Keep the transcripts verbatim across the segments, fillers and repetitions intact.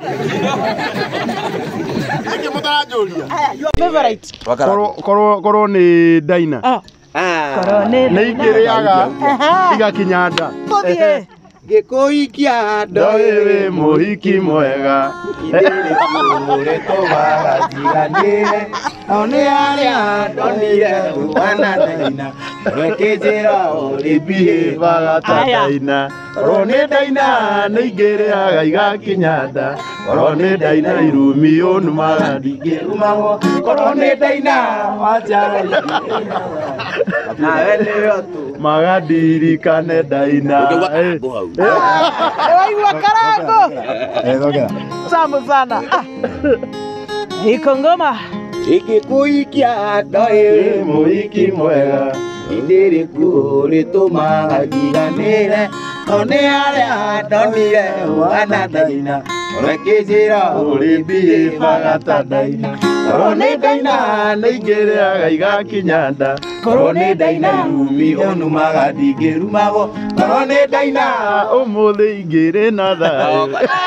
Niki mutarajuria. Your favorite. Koro koro koro ni Daina. Ah. Ah. Ni igiriaga igakinyanda. Muthie. Gikuikia Ndoiwe muhiki mwega. Indire kure toba jiganire. One aria ndonire wana Daina. Rekejera Ibihe bagata Daina. Koro ni Daina ni igiriaga igakinyanda. Koro ni Daina irumi onu magadige umago. Koro ni Daina wacha. Na wele yotu. Magadirikane Daina. Waigua karango. Eh, Tamu sana. Iko ngoma. Ikikuikia ndoiwe muhiki mwega. Indire kure toba jiganire. One aria ndonire wana Daina. Rekejera Ibihe bagata Daina. Koro ni Daina ni igiriaga igakinyanda. Koro ni Daina irumi onu magadige rumago. Koro ni Daina umuthi igiri na thayu.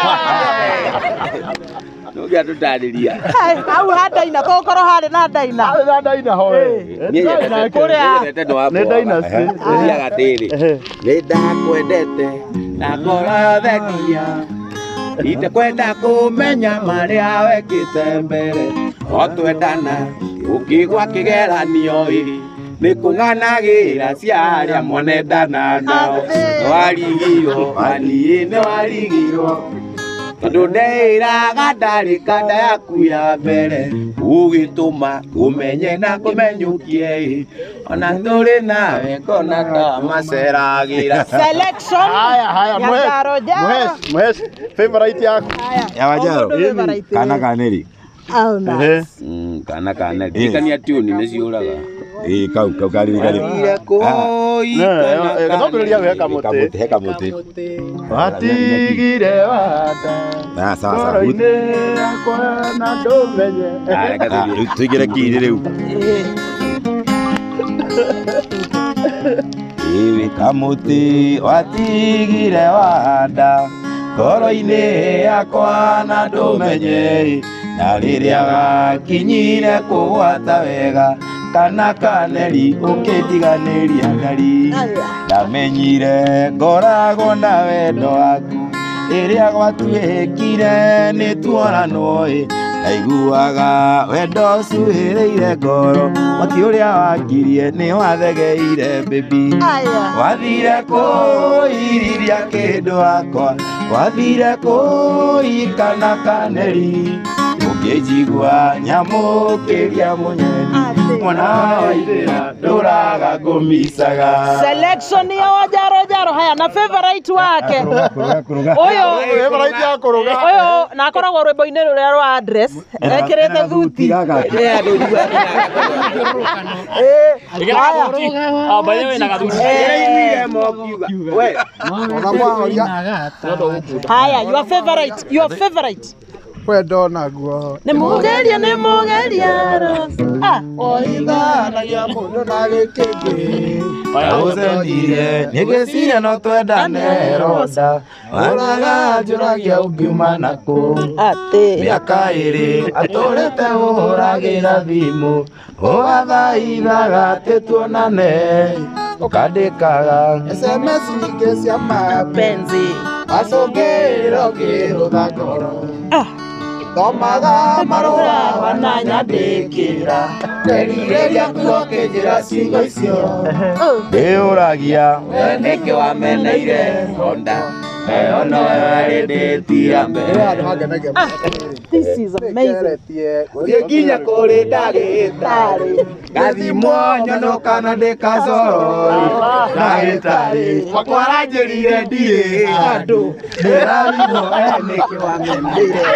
Nugia tutariria. Au ha Daina to koro hari na Daina. Na Daina hoe. Daina kuria. Ni Daina si. Ya gatiri. Ni ndakwendete na ngoro thekia. Itakwenda kumenya maria wekite mbere. Otwendana ukigwa kigeranio ii. Nikung'anagira ciaria mwanendana nao. Warigiro ani ne warigiro. Tondu ndeiraga ndari kanda yaku ya mbere. Ugituma umenye na kumenyukie. Ona nduri nawe kona ta maceragira. Selection. Haya haya muhes. Muhes muhes favorite yako. Ya Wajaro. Kana kaneri. Oh nice. Mm kana kana. Dikania tune ne ciuraga. Eh kau kau kali kali. Gatokereria weka muti. Heka muti. Watigire wada. Na sawa sawa. Koro-ini yakwa na ndumenye. Ah, tuigire kiri riu. Iwi kamuti watigire wada. Koro-ini yakwa na ndumenye. Na riria gakinyire kugwata wega. Kana kaneri ukitiganiria ngari. Ndamenyire ngoragwo na wendo waku. Iria gwatuikire ni tuoranwo ii. Ndaiguaga wendo cuhĩrĩire ngoro. Mwaki ũrĩa wangirie ni wathegeire baby. Wathire kũiriria kĩndũ wakwa. Wathire kũikana kaneri. Ũkĩnjigua nyamũkĩria mũnyeni. Mwana wa Ithĩra ndũraga ngũmicaga. Selection ya Wajaro Jaro. Haya na favorite wake. Oyo favorite ya kuruga. Oyo na akoragwo rwĩmbo-inĩ rũrĩa rwa address. Ekĩrĩte thuti. Eh haya your favorite your favorite. Wendo naguo. Nĩ mũgeria nĩ mũgeria Rose. Ah, oithanagia mũndũ na gĩkĩngĩ. Ũcenire nĩgĩciria no twendane ronda. Ũraga njũragia ũngiuma nakũ. atĩ. Mĩaka ĩrĩ atũrĩte ũhũragĩra thimũ. Ũgathaithaga atĩ tuonane. Ũkandĩkaga S M S nyingĩ cia mapenzi. Wacũngĩrĩra ũkĩhũtha ngoro. Ah. Thomaga marũa wananyandĩkĩra. Nderirĩria kuo kĩnjĩra ciugo icio. Ndĩũragia we nĩkĩ wameneire honda. Ĩyo noyo ĩrĩndĩtia mbere. This is amazing. Gũthiĩ nginya kũrĩ ndagĩtarĩ. Ngathimwo nyonoka na ndĩkacoro. Ndagĩtarĩ wakwa aranjĩrire ndirĩ handũ. Ndĩrarimwo we nĩkĩ wameneire.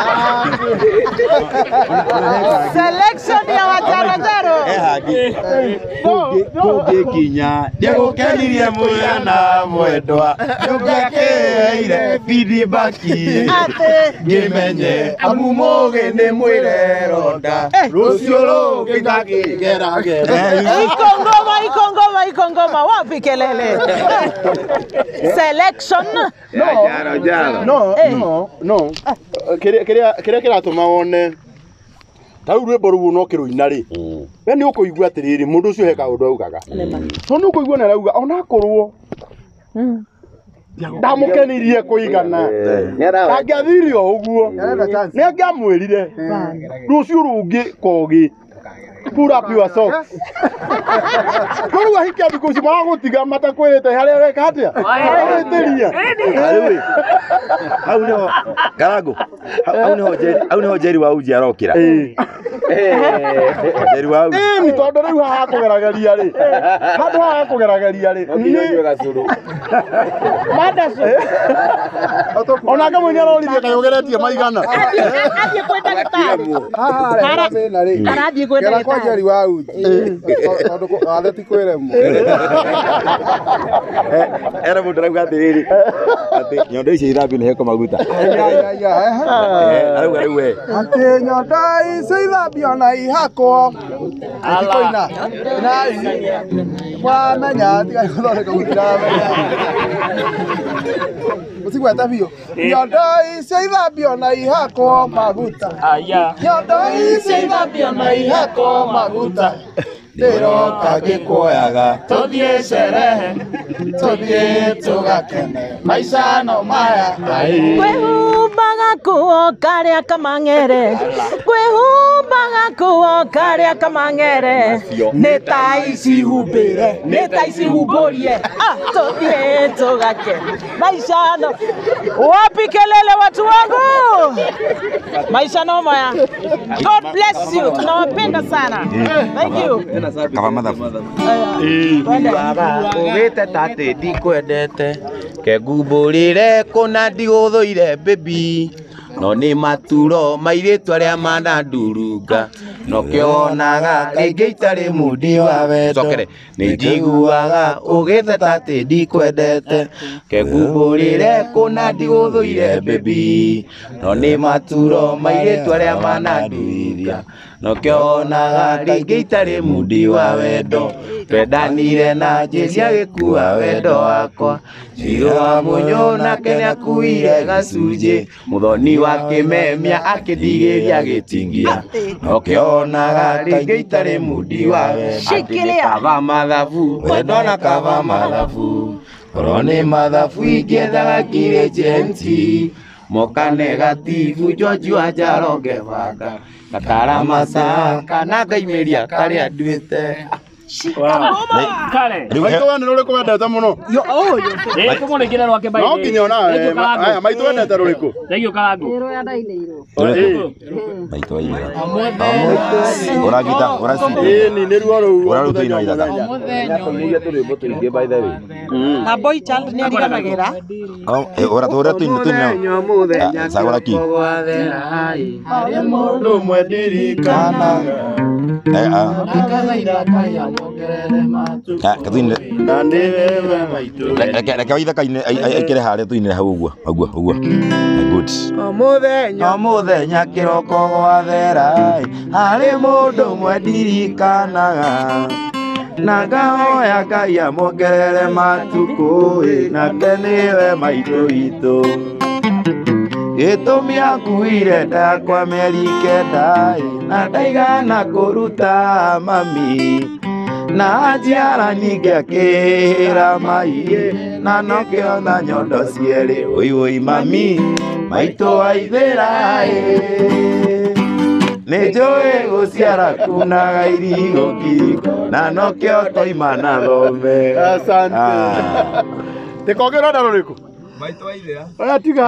Selection ya Wajaro Jaro. Kũngĩkinya ndĩgũkenirie mũira na mwendwa. Ndũngĩakĩ Ndeire bidi baki Ate. Gimenye amumoge ne mwire ronda Rusio lo kitaki gera gera Iko ngoma, iko ngoma, iko ngoma. Wapi kelele? Selection. No, no, no, no. Kiria kiria kiria kiratuma wone. Tau rwimbo ruo no kiruina ri. We ni ukuigua atiriri mundu ucio heka undu augaga. So ni ukuigua na rauga ona korwo. Ndamukenirie kuigana. Angiathirio uguo. Ni angiamwirire. Rucio rungi kogi. Pull up your socks. Kuru ahikia bikusi maragutiga matakwirite haria weka atia. Aitiria. Ariwe. Hau niho Karago. Hau niho Jerry, hau niho Jerry wa uji arokira. Eh. Jerry wa uji. Eh, ni tondu riu haha kugeragaria ri. Handu haha kugeragaria ri. Ni gacuru. Madaso. Ona kama ni arorithia kayogeretie maigana. Athie kwenda gitari. Haha thina ri Arathie kwenda gitari. Jerry wa uji tondu atheti kwiremo Era mundu rauga atiriri. Ati nyondo ici ithambio ni heko maguta. ya ya Eh, arauga riu we. ati nyondo ici ithambio na ihako atikoina na wamenya tiga guthondeka gutiramenya usigweta biũ nyondo ici ithambio na ihako maguta aya nyondo ici ithambio na ihako maguta ndiroka ngĩkuoyaga tũthiĩ cerehe tũthiĩ tũgakene maica no maya Kwĩhumbaga kuo karĩa kamang'ere, kwĩhumbaga kuo karĩa kamang'ere, nĩ ta ici humbĩre, nĩ ta ici humbũrie, ah, tũthiĩ tũgakene maica no. Wapi kelele watu wangu? Maisha no maya. God bless you, tunawapenda sana. Thank you. Kava mathabu. Ugite tate ndikwendete kengumburire kuna ndiguthuire baby no ni maturo mairitu aria manandurunga no kionaga kaingĩ itarĩ mundi wa wendo cokere nĩ njiguaga ugite tate ndikwendete kengumburire kuna ndiguthuire baby no ni maturo mairitu aria manandurunga no kionaga kaingĩ itarĩ mundi wa wendo twendanire na Jesu agĩkua wendo wakwa Ciro wa mũnyo nake nĩakuire gacunjĩ mũthoni wa kĩmemia akĩndigĩria gĩtingia no kĩonaga rĩngĩ itarĩ mundi wa wendo kava mathabu wendo na kava mathabu korwo nĩ mathabu ingĩethaga kire jenti moka negativu George wa Njaro ngĩbanga gatara maca kana ngaimeria karĩa nduĩte Kale. Maitũ wene rũrĩkũ wendete mũno? Yo oh yo. Eh como le quiera lo que baile. No kinyona. Aya maitũ wendete rũrĩkũ? Tegio Karago. Ero ya daine iro. Maitũ aira. Uragita, urasi. Eh ni nĩ ruo rũu. Uraruta ino ithaka. Muge tũrĩmbo tũingĩ by the way Na boy child nĩ ariganagĩra. Ora tu ora tu ino tu ino. Sagora ki. harĩ mũndũ ũmwe ndirikanaga Eh ah. akathaitha Ngai amuongerere matu Ka katine. na nĩ wewe maitũ Reke reke ithaka ine aikire haria tu ine hau uguo. Uguo uguo. Good. o mũthenya o mũthenya kĩroko gwathera harĩ mũndũ ũmwe ndirikanaga na ngahoya Ngai amuongerere matukũ nake nĩwe maitũ witũ gĩtũmi akuire ndakwa mĩeri kenda na ndaigana kũruta mami na njiara nyingĩ akĩhĩra mai na nokĩona nyondo cierĩ ũi ũi mami maitũ waithĩra nĩ njũĩ gũciara kunaga irigũ kirigo na nokĩo toima na thome. Asante. Tekogera na rũrĩkũ? Maitũ waithĩra. Aya tiga.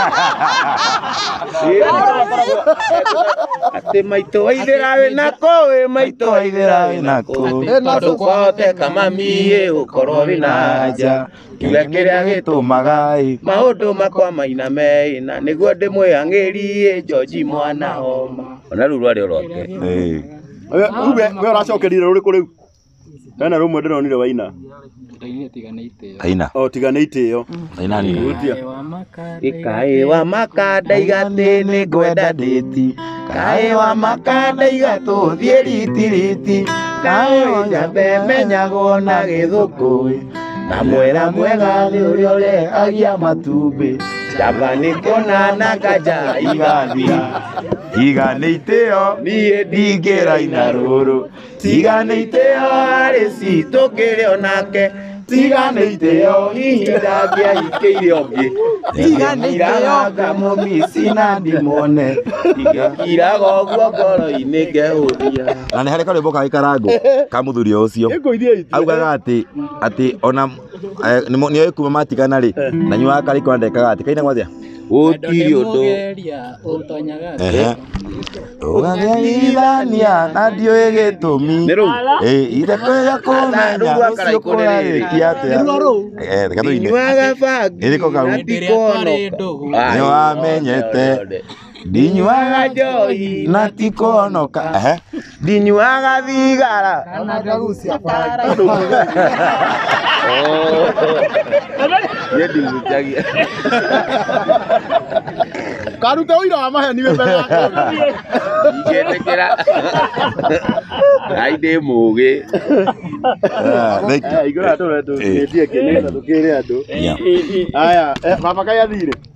Ati maitũ waithĩra wĩ nako wĩ maitũ waithĩra wĩ nako tondũ kwahoteka mami gũkorwo wĩna nja kiuga kĩrĩa gĩtũmaga maũndũ makwa mainame na nĩguo ndĩmwĩang'ĩrie George mwana homa ona rĩu rwarĩ rwake Eh. We we ũracokerire rũrĩkũ rĩu? Kana rumwe ndironire waina. Aina. O tiganĩte iyo. Aina ni. Ikaĩ wa makanda igatĩ nĩ ngwenda ndĩti. Kaĩ wa makanda igatũ thiĩ riti riti. Kaĩ nyambe menyagwo na gĩthũkũ. Na mwera mwega nĩ ũrĩa ũrehagia matumbĩ. Jamba nĩ kona na kanja igathira. Tiganĩte yo niĩ ndingĩraina rũrũ. Tiganĩte yo harĩ citũ kĩrĩ onake. Tiganĩte yo ihinda ngĩahikĩire ũngĩ. Tiganĩte yo ngamũmici na ndimone. Igĩkiraga ũguo ngoro-inĩ ngehũria. Na nĩ harĩ karwĩmbo ka Gĩkarango ka mũthuri ũcio. Augaga atĩ atĩ ona nĩoĩ kuma matigana rĩ na nyuaga karĩ kwa ndekaga atĩ kaina gwathia. Gũtirĩ ũndũ. Ũgagĩithania na ndiũĩ gĩtũmi. Ire kwega kũmenya ũcio kũrarĩkia atĩa. Reka tũine. Nyuaga bangi na ndikonoka. Nĩwamenyete. Ndinyuaga njohi na tikonoka. Ndinyuaga thigara. Niĩ ndimutagia. Karuta ũira wa maheni we mbere yakwa. Ingĩtĩkĩra. Ai ndĩ mũũgĩ. Igũra tũre tũkĩtie kĩnĩ na tũkĩrĩ andũ. Aya, baba Kai athire.